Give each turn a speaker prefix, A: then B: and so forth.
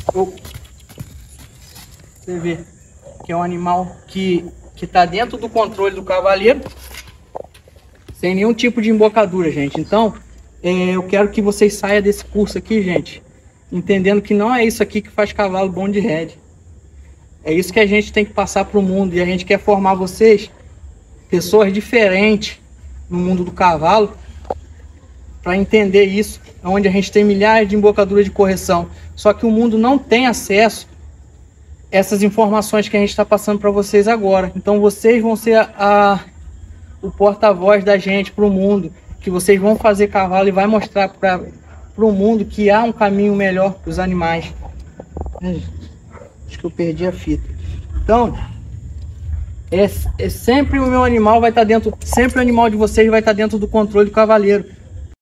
A: Você vê que é um animal que está dentro do controle do cavaleiro, sem nenhum tipo de embocadura, gente. Então, eu quero que vocês saiam desse curso aqui, gente, entendendo que não é isso aqui que faz cavalo bom de rédea. É isso que a gente tem que passar para o mundo, e a gente quer formar vocês, pessoas diferentes no mundo do cavalo, para entender isso, onde a gente tem milhares de embocaduras de correção, só que o mundo não tem acesso a essas informações que a gente está passando para vocês agora. Então vocês vão ser o porta-voz da gente para o mundo, que vocês vão fazer cavalo e vai mostrar para o mundo que há um caminho melhor para os animais. Acho que eu perdi a fita. Então, sempre o meu animal vai estar dentro, sempre o animal de vocês vai estar dentro do controle do cavaleiro.